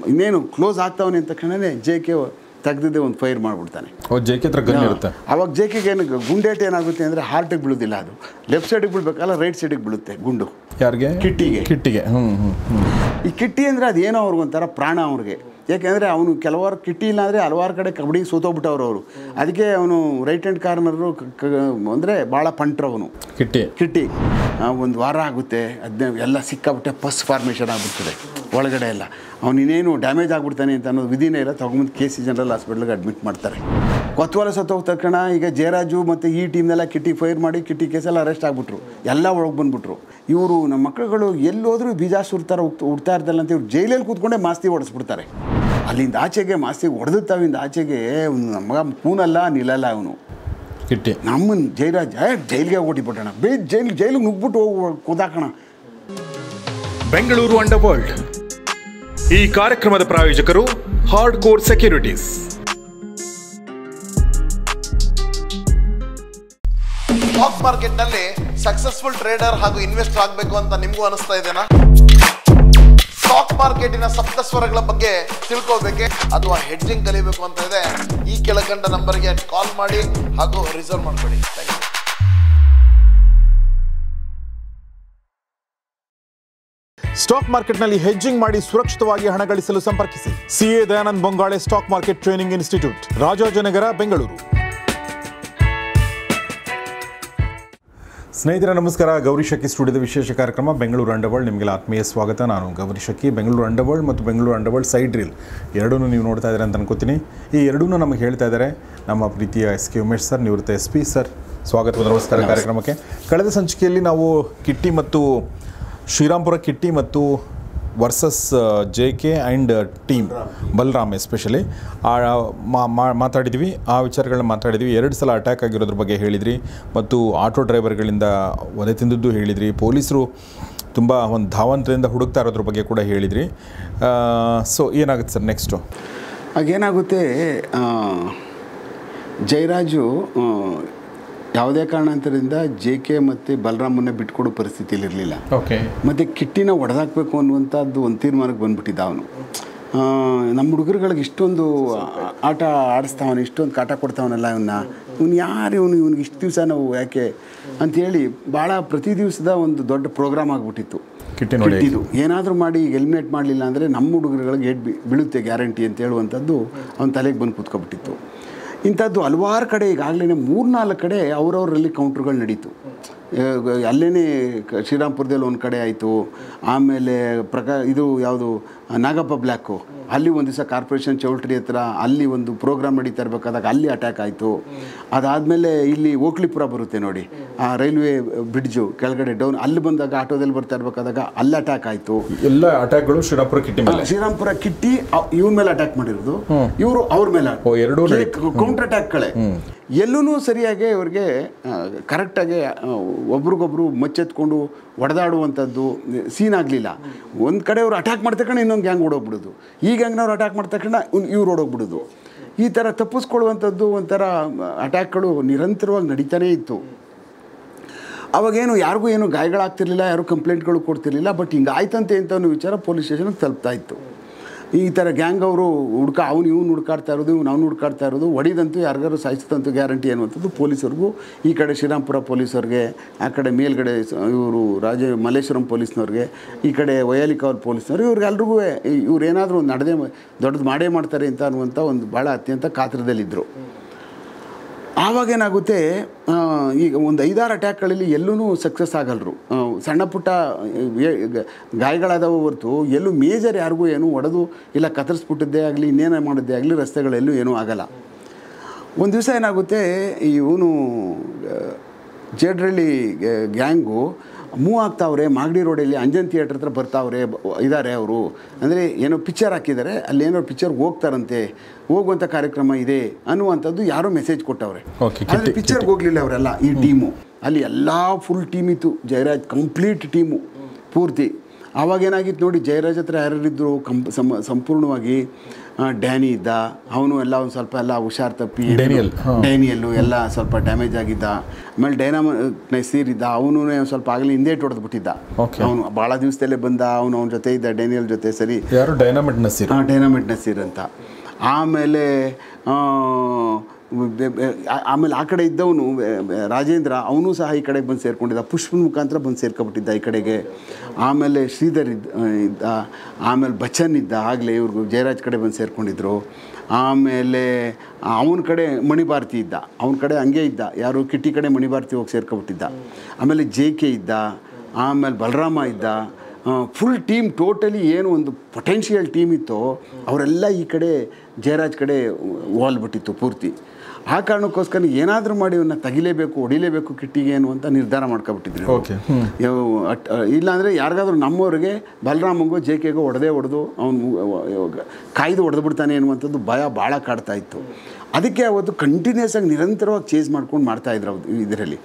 ಇನ್ನೇನು ಕ್ಲೋಸ್ ಆಗ್ತಾವನೆ ಅಂತ ತಕ್ಷಣವೇ ಜೆ ಕೆ ತೆಗೆದಿದ್ದೆ ಒಂದು ಫೈರ್ ಮಾಡಿಬಿಡ್ತಾನೆ. ಜೆ ಕೆ ಹತ್ರ ಗನ್ ಇರುತ್ತೆ. ಅವಾಗ ಜೆ ಕೆಗೆ ಏನು ಗುಂಡೇಟ್ ಏನಾಗುತ್ತೆ ಅಂದರೆ ಹಾರ್ಟಿಗೆ ಬೀಳೋದಿಲ್ಲ, ಅದು ಲೆಫ್ಟ್ ಸೈಡಿಗೆ ಬೀಳ್ಬೇಕಲ್ಲ ರೈಟ್ ಸೈಡಿಗೆ ಬೀಳುತ್ತೆ ಗುಂಡು. ಯಾರಿಗೆ? ಕಿಟ್ಟಿಗೆ. ಈ ಕಿಟ್ಟಿ ಅಂದರೆ ಅದೇನೋ ಅವ್ರಿಗೊಂಥರ ಪ್ರಾಣ ಅವ್ರಿಗೆ. ಯಾಕೆಂದರೆ ಅವನು ಕೆಲವಾರು ಕಿಟ್ಟಿ ಇಲ್ಲ ಅಂದರೆ ಹಲವಾರು ಕಡೆ ಕಬಡ್ಡಿ ಸೋತೋಗ್ಬಿಟ್ಟವ್ರು ಅವರು. ಅದಕ್ಕೆ ಅವನು ರೈಟ್ ಹ್ಯಾಂಡ್ ಕಾರ್ನರು ಅಂದರೆ ಭಾಳ ಪಂಟ್ರು ಅವನು ಕಿಟ್ಟಿ. ಒಂದು ವಾರ ಆಗುತ್ತೆ, ಅದನ್ನ ಎಲ್ಲ ಸಿಕ್ಕಾಬಿಟ್ಟೆ ಪಸ್ ಫಾರ್ಮೇಷನ್ ಆಗಿಬಿಡ್ತದೆ ಒಳಗಡೆ ಎಲ್ಲ. ಅವನು ಇನ್ನೇನು ಡ್ಯಾಮೇಜ್ ಆಗಿಬಿಡ್ತಾನೆ ಅಂತ ಅನ್ನೋದು ವಿಧಿನೇ ಇಲ್ಲ. ತೊಗೊಂಬಂದು KC ಜನರಲ್ ಹಾಸ್ಪಿಟ್ಲಿಗೆ ಅಡ್ಮಿಟ್ ಮಾಡ್ತಾರೆ. ಕೊತ್ವಾಲ ಸತ್ತೋಗ ತಕ್ಷಣ ಈಗ ಜಯರಾಜು ಮತ್ತು ಈ ಟೀಮ್ನೆಲ್ಲ ಕಿಟ್ಟಿ ಫೈರ್ ಮಾಡಿ ಕಿಟ್ಟಿ ಕೇಸೆಲ್ಲ ಅರೆಸ್ಟ್ ಆಗಿಬಿಟ್ರು, ಎಲ್ಲ ಒಳಗೆ ಬಂದುಬಿಟ್ರು. ಇವರು ನಮ್ಮ ಮಕ್ಕಳುಗಳು ಎಲ್ಲೋದ್ರೂ ಬೀಜಾಸುರ ಥರ ಹುಡ್ತಾ ಇರ್ತಾರಲ್ಲ ಅಂತ ಇವ್ರು ಜೈಲಲ್ಲಿ ಕೂತ್ಕೊಂಡೆ ಮಾಸ್ತಿ ಹೊಡೆಸ್ಬಿಡ್ತಾರೆ. ಅಲ್ಲಿಂದ ಆಚೆಗೆ ಮಾಸ್ತಿ ಹೊಡೆದುತ್ತಾವಿಂದ ಆಚೆಗೆ ನಮಗ ಕೂನಲ್ಲ ನಿಲ್ಲಲ್ಲ ಅವನು ಕಿಟ್ಟಿ. ನಮ್ಮನ್ನು ಜಯರಾಜ್ ಜೈಲಿಗೆ ಓಟಿಬಿಟ್ಟಣ, ಜೈಲಿಗೆ ನುಗ್ಬಿಟ್ಟು ಹೋಗಿ ಕೂದಾಕಣ. ಬೆಂಗಳೂರು ಅಂಡರ್ ವರ್ಲ್ಡ್ ಈ ಕಾರ್ಯಕ್ರಮದ ಪ್ರಾಯೋಜಕರು Hard Core Securities. Stock market ನಲ್ಲಿ ಸಕ್ಸಸ್ಫುಲ್ ಟ್ರೇಡರ್ ಹಾಗೂ ಇನ್ವೆಸ್ಟರ್ ಆಗಬೇಕು ಅಂತ ನಿಮಗೂ ಅನಿಸ್ತಾ ಇದೆನಾ? ಸ್ಟಾಕ್ ಮಾರ್ಕೆಟಿನ ಸಪ್ತಸ್ವರಗಳ ಬಗ್ಗೆ ತಿಳ್ಕೋಬೇಕೆ ಅಥವಾ ಹೆಡ್ಜಿಂಗ್ ಕಲಿಬೇಕು ಅಂತ ಇದೆ, ಈ ಕೆಳಕಂಡ ನಂಬರ್ಗೆ ಕಾಲ್ ಮಾಡಿ ಹಾಗೂ ರಿಸರ್ವ್ ಮಾಡ್ಕೊಳ್ಳಿ. ಸ್ಟಾಕ್ ಮಾರ್ಕೆಟ್ನಲ್ಲಿ ಹೆಡ್ಜಿಂಗ್ ಮಾಡಿ ಸುರಕ್ಷಿತವಾಗಿ ಹಣ ಗಳಿಸಲು ಸಂಪರ್ಕಿಸಿ CA Dayanand Bongale stock market training institute, Rajajinagar, Bengaluru. ಸ್ನೇಹಿತರೆ ನಮಸ್ಕಾರ. ಗೌರಿ ಶಕ್ಕಿ ಸ್ಟುಡಿಯೋದ ವಿಶೇಷ ಕಾರ್ಯಕ್ರಮ ಬೆಂಗಳೂರು ಅಂಡರ್ ವರ್ಲ್ಡ್ ನಿಮಗೆ ಆತ್ಮೀಯ ಸ್ವಾಗತ. ನಾನು ಗೌರಿ ಶಕ್ಕಿ. ಬೆಂಗಳೂರು ಅಂಡರ್ ವರ್ಲ್ಡ್ ಮತ್ತು Bengaluru underworld side reel ಎರಡೂ ನೀವು ನೋಡ್ತಾ ಇದ್ದಾರೆ ಅಂತ ಅನ್ಕೋತೀನಿ. ಈ ಎರಡೂ ನಮಗೆ ಹೇಳ್ತಾ ಇದ್ದಾರೆ ನಮ್ಮ ಪ್ರೀತಿಯ SK ಉಮೇಶ್ ಸರ್, ನಿವೃತ್ತ SP ಸರ್. ಸ್ವಾಗತ, ನಮಸ್ಕಾರ ಕಾರ್ಯಕ್ರಮಕ್ಕೆ. ಕಳೆದ ಸಂಚಿಕೆಯಲ್ಲಿ ನಾವು ಕಿಟ್ಟಿ ಮತ್ತು ಶ್ರೀರಾಮ್ಪುರ ಕಿಟ್ಟಿ ಮತ್ತು versus JK and team Balaram especially ಮಾತಾಡಿದ್ವಿ. ಆ ವಿಚಾರಗಳನ್ನ ಮಾತಾಡಿದ್ವಿ. 2 ಸಲ ಅಟ್ಯಾಕ್ ಆಗಿರೋದ್ರ ಬಗ್ಗೆ ಹೇಳಿದ್ರಿ ಮತ್ತು ಆಟೋ ಡ್ರೈವರ್ಗಳಿಂದ ಒದೆ ತಿಂದದ್ದು ಹೇಳಿದ್ರಿ. ಪೊಲೀಸರು ತುಂಬ ಒಂದು ಧಾವಂತದಿಂದ ಹುಡುಕ್ತಾ ಇರೋದ್ರ ಬಗ್ಗೆ ಕೂಡ ಹೇಳಿದ್ರಿ. ಸೊ ಏನಾಗುತ್ತೆ ಸರ್ ನೆಕ್ಸ್ಟು? ಹಾಗೇನಾಗುತ್ತೆ, ಜಯರಾಜು ಯಾವುದೇ ಕಾರಣಾಂತರದಿಂದ JK ಮತ್ತು ಬಲರಾಮನ್ನ ಬಿಟ್ಕೊಡೋ ಪರಿಸ್ಥಿತಿಯಲ್ಲಿರಲಿಲ್ಲ. ಮತ್ತು ಕಿಟ್ಟಿನ ಹೊಡೆದಾಕಬೇಕು ಅನ್ನುವಂಥದ್ದು ಒಂದು ತೀರ್ಮಾನಕ್ಕೆ ಬಂದುಬಿಟ್ಟಿದ್ದ ಅವನು. ನಮ್ಮ ಹುಡುಗರುಗಳಿಗೆ ಇಷ್ಟೊಂದು ಆಟ ಆಡಿಸ್ತಾವನು, ಇಷ್ಟೊಂದು ಕಾಟ ಕೊಡ್ತಾವನಲ್ಲ ಇವನು ಯಾರು ಇವನಿಗೆ ಇಷ್ಟು ದಿವಸ ನಾವು ಯಾಕೆ ಅಂಥೇಳಿ ಭಾಳ ಪ್ರತಿ ದಿವಸದ ಒಂದು ದೊಡ್ಡ ಪ್ರೋಗ್ರಾಮ್ ಆಗಿಬಿಟ್ಟಿತ್ತು ಕಿಟ್ಟಿದು. ಏನಾದರೂ ಮಾಡಿ ಎಲಿಮಿನೇಟ್ ಮಾಡಲಿಲ್ಲ ಅಂದರೆ ನಮ್ಮ ಹುಡುಗರುಗಳಿಗೆ ಬೀಳುತ್ತೆ ಗ್ಯಾರಂಟಿ ಅಂತ ಹೇಳುವಂಥದ್ದು ಅವನ ತಲೆಗೆ ಬಂದು ಕೂತ್ಕೊಬಿಟ್ಟಿತ್ತು. ಇಂಥದ್ದು ಹಲವಾರು ಕಡೆ ಈಗಾಗಲೇ 3-4 ಕಡೆ ಅವರವರಲ್ಲಿ ಕೌಂಟ್ರುಗಳು ನಡೀತು. ಅಲ್ಲೇ ಶ್ರೀರಾಮ್ಪುರದಲ್ಲಿ ಒಂದು ಕಡೆ ಆಯಿತು. ಆಮೇಲೆ ಇದು ಯಾವುದು ನಾಗಪ್ಪ ಬ್ಲ್ಯಾಕು, ಅಲ್ಲಿ ಒಂದು ದಿವಸ ಕಾರ್ಪೊರೇಷನ್ ಚೌಲ್ಟ್ರಿ ಹತ್ರ ಅಲ್ಲಿ ಒಂದು ಪ್ರೋಗ್ರಾಮ್ ನಡೀತಾ ಇರಬೇಕಾದಾಗ ಅಲ್ಲಿ ಅಟ್ಯಾಕ್ ಆಯಿತು. ಅದಾದಮೇಲೆ ಇಲ್ಲಿ ಓಕ್ಲಿಪುರ ಬರುತ್ತೆ ನೋಡಿ, ಆ ರೈಲ್ವೆ ಬ್ರಿಡ್ಜು ಕೆಳಗಡೆ ಡೌನ್, ಅಲ್ಲಿ ಬಂದಾಗ ಆಟೋದಲ್ಲಿ ಬರ್ತಾ ಇರಬೇಕಾದಾಗ ಅಲ್ಲಿ ಅಟ್ಯಾಕ್ ಆಯಿತು. ಎಲ್ಲ ಅಟ್ಯಾಕ್ಗಳು ಶ್ರೀರಾಮ್ಪುರ ಕಿಟ್ಟಿ ಇವ್ರ ಮೇಲೆ ಅಟ್ಯಾಕ್ ಮಾಡಿರೋದು, ಇವರು ಅವ್ರ ಮೇಲೆ ಕೌಂಟರ್ ಅಟ್ಯಾಕ್ಗಳೇ. ಎಲ್ಲೂ ಸರಿಯಾಗಿ ಇವ್ರಿಗೆ ಕರೆಕ್ಟಾಗಿ ಒಬ್ರಿಗೊಬ್ರು ಮಚ್ಚೆತ್ಕೊಂಡು ಹೊಡೆದಾಡುವಂಥದ್ದು ಸೀನ್ ಆಗಲಿಲ್ಲ. ಒಂದು ಕಡೆ ಅವ್ರು ಅಟ್ಯಾಕ್ ಮಾಡ್ತಕ್ಕಂಡು ಇನ್ನೊಂದು ಗ್ಯಾಂಗ್ ಓಡೋಗ್ಬಿಡೋದು, ಈ ಗ್ಯಾಂಗ್ನವ್ರು ಅಟ್ಯಾಕ್ ಮಾಡ್ತಕ್ಕಂಡು ಇವ್ರು ಓಡೋಗ್ಬಿಡೋದು. ಈ ಥರ ತಪ್ಪಿಸ್ಕೊಳ್ಳುವಂಥದ್ದು ಒಂಥರ ಅಟ್ಯಾಕ್ಗಳು ನಿರಂತರವಾಗಿ ನಡೀತಾನೇ ಇತ್ತು. ಅವಾಗೇನು ಯಾರಿಗೂ ಏನು ಗಾಯಗಳಾಗ್ತಿರ್ಲಿಲ್ಲ, ಯಾರೂ ಕಂಪ್ಲೇಂಟ್ಗಳು ಕೊಡ್ತಿರ್ಲಿಲ್ಲ. ಬಟ್ ಹಿಂಗಾಯ್ತಂತೆ ಅಂತ ಅನ್ನೋ ವಿಚಾರ ಪೊಲೀಸ್ ಸ್ಟೇಷನ್ಗೆ ತಲುಪ್ತಾ ಇತ್ತು. ಈ ಥರ ಗ್ಯಾಂಗ್ ಅವರು ಇವ್ನು ಹುಡ್ಕಾಡ್ತಾ ಇರೋದು, ಅವ್ನು ಹುಡ್ಕಾಡ್ತಾ ಇರೋದು, ಹೊಡಿದಂತೂ ಯಾರಿಗಾರು ಸಾಯಿಸಿದಂತೂ ಗ್ಯಾರಂಟಿ ಅನ್ನುವಂಥದ್ದು ಪೊಲೀಸರಿಗೂ, ಈ ಕಡೆ ಶ್ರೀರಾಮ್ಪುರ ಪೊಲೀಸವ್ರಿಗೆ, ಆ ಕಡೆ ಮೇಲ್ಗಡೆ ಇವರು ಮಲ್ಲೇಶ್ವರಂ ಪೊಲೀಸ್ನವ್ರಿಗೆ, ಈ ಕಡೆ ವಯಾಲಿಕಾವಲ್ ಪೊಲೀಸ್ನವ್ರಿಗೆ, ಇವ್ರಿಗೆಲ್ರಿಗೂ ಇವ್ರೇನಾದರೂ ದೊಡ್ಡದು ಮಾಡೇ ಮಾಡ್ತಾರೆ ಅಂತ ಅನ್ನುವಂಥ ಒಂದು ಭಾಳ ಅತ್ಯಂತ ಕಾತರದಲ್ಲಿದ್ದರು. ಆವಾಗೇನಾಗುತ್ತೆ, ಈಗ ಒಂದು 5-6 ಅಟ್ಯಾಕ್ಗಳಲ್ಲಿ ಎಲ್ಲೂ ಸಕ್ಸಸ್ ಆಗಲ್ರು. ಸಣ್ಣ ಪುಟ್ಟ ಗಾಯಗಳಾದವು ಹೊರತು ಎಲ್ಲೂ ಮೇಜರ್ ಯಾರಿಗೂ ಏನೂ ಹೊಡೆದು ಇಲ್ಲ ಕತ್ತರಿಸ್ಬಿಟ್ಟಿದ್ದೇ ಆಗಲಿ, ಇನ್ನೇನೇ ಮಾಡಿದ್ದೇ ಆಗಲಿ ರಸ್ತೆಗಳೆಲ್ಲೂ ಏನೂ ಆಗಲ್ಲ. ಒಂದು ದಿವಸ ಏನಾಗುತ್ತೆ, ಇವನು ಜೇಡ್ರಳ್ಳಿ ಗ್ಯಾಂಗು ಮೂವ್ ಆಗ್ತಾವ್ರೆ, ಮಾಗಡಿ ರೋಡಲ್ಲಿ ಅಂಜನ್ ಥಿಯೇಟ್ರ್ ಹತ್ರ ಬರ್ತಾವ್ರೆ ಇದ್ದಾರೆ ಅವರು. ಅಂದರೆ ಏನೋ ಪಿಕ್ಚರ್ ಹಾಕಿದ್ದಾರೆ, ಅಲ್ಲಿ ಏನೋ ಪಿಕ್ಚರ್ಗೆ ಹೋಗ್ತಾರಂತೆ, ಹೋಗುವಂಥ ಕಾರ್ಯಕ್ರಮ ಇದೆ ಅನ್ನುವಂಥದ್ದು ಯಾರೋ ಮೆಸೇಜ್ ಕೊಟ್ಟವ್ರೆ. ಆದರೆ ಪಿಕ್ಚರ್ಗೆ ಹೋಗಲಿಲ್ಲ ಅವರೆಲ್ಲ, ಈ ಟೀಮು ಅಲ್ಲಿ ಎಲ್ಲ ಫುಲ್ ಟೀಮ್ ಇತ್ತು. ಜಯರಾಜ್ ಕಂಪ್ಲೀಟ್ ಟೀಮು ಪೂರ್ತಿ. ಆವಾಗೇನಾಗಿತ್ತು ನೋಡಿ, ಜಯರಾಜ್ ಹತ್ರ ಯಾರ್ಯಾರಿದ್ದರು ಸಂಪೂರ್ಣವಾಗಿ ಡ್ಯಾನಿ ಇದ್ದ, ಅವನು ಎಲ್ಲ ಒಂದು ಸ್ವಲ್ಪ ಎಲ್ಲ ಹುಷಾರು ತಪ್ಪಿ, ಡೇನಿಯಲ್ಲು ಎಲ್ಲ ಸ್ವಲ್ಪ ಡ್ಯಾಮೇಜ್ ಆಗಿದ್ದ. ಆಮೇಲೆ ನಸೀರ್ ಇದ್ದ, ಅವನು ಸ್ವಲ್ಪ ಆಗಲಿ ಹಿಂದೆ ಹೊಡೆದ್ಬಿಟ್ಟಿದ್ದ. ಅವನು ಭಾಳ ದಿವಸದಲ್ಲೇ ಬಂದ, ಅವನ ಜೊತೆ ಇದ್ದ, ಡೇನಿಯಲ್ ಜೊತೆ. ಸರಿ, ಯಾರು? ಡೈನಾಮಿಟ್ ನಸೀರ್ ಅಂತ. ಆಮೇಲೆ ಆ ಕಡೆ ಇದ್ದವನು ರಾಜೇಂದ್ರ, ಅವನು ಸಹ ಈ ಕಡೆಗೆ ಬಂದು ಸೇರ್ಕೊಂಡಿದ್ದ, ಪುಷ್ಪನ ಮುಖಾಂತರ ಬಂದು ಸೇರ್ಕೊಬಿಟ್ಟಿದ್ದ ಈ ಕಡೆಗೆ. ಆಮೇಲೆ ಶ್ರೀಧರ್ ಇದ್ದ, ಆಮೇಲೆ ಬಚ್ಚನ್ ಇದ್ದ, ಆಗಲೇ ಇವ್ರಿಗೂ ಜಯರಾಜ್ ಕಡೆ ಬಂದು ಸೇರ್ಕೊಂಡಿದ್ರು. ಆಮೇಲೆ ಅವನ ಕಡೆ ಮಣಿಭಾರತಿ ಇದ್ದ, ಅವನ ಕಡೆ ಹಂಗೆ ಇದ್ದ, ಯಾರು ಕಿಟ್ಟಿ ಕಡೆ ಮಣಿಭಾರತಿ ಹೋಗಿ ಸೇರ್ಕೊಬಿಟ್ಟಿದ್ದ. ಆಮೇಲೆ JK ಇದ್ದ, ಆಮೇಲೆ ಬಲರಾಮ ಇದ್ದ. ಫುಲ್ ಟೀಮ್ ಟೋಟಲಿ ಏನು ಒಂದು ಪೊಟೆನ್ಷಿಯಲ್ ಟೀಮ್ ಇತ್ತು, ಅವರೆಲ್ಲ ಈ ಕಡೆ ಜಯರಾಜ್ ಕಡೆ ಹೋಲ್ಬಿಟ್ಟಿತ್ತು ಪೂರ್ತಿ. ಆ ಕಾರಣಕ್ಕೋಸ್ಕರ ಏನಾದರೂ ಮಾಡಿ ಇವನ್ನ ತೆಗಿಲೇಬೇಕು, ಹೊಡಿಲೇಬೇಕು ಕಿಟ್ಟಿಗೆ ಅನ್ನುವಂಥ ನಿರ್ಧಾರ ಮಾಡ್ಕೊಬಿಟ್ಟಿದ್ರು. ಇಲ್ಲಾಂದರೆ ಯಾರಿಗಾದ್ರೂ ನಮ್ಮವ್ರಿಗೆ ಬಲರಾಮಂಗೋ JKಗೋ ಹೊಡೆದು ಅವನು ಕಾಯ್ದು ಹೊಡೆದ್ಬಿಡ್ತಾನೆ ಅನ್ನುವಂಥದ್ದು ಭಯ ಭಾಳ ಕಾಡ್ತಾ ಇತ್ತು. ಅದಕ್ಕೆ ಅವತ್ತು ಕಂಟಿನ್ಯೂಸ್ ಆಗಿ ನಿರಂತರವಾಗಿ ಚೇಸ್ ಮಾಡ್ಕೊಂಡು ಮಾಡ್ತಾಯಿದ್ರು ಅವ್ರು. ಇದರಲ್ಲಿ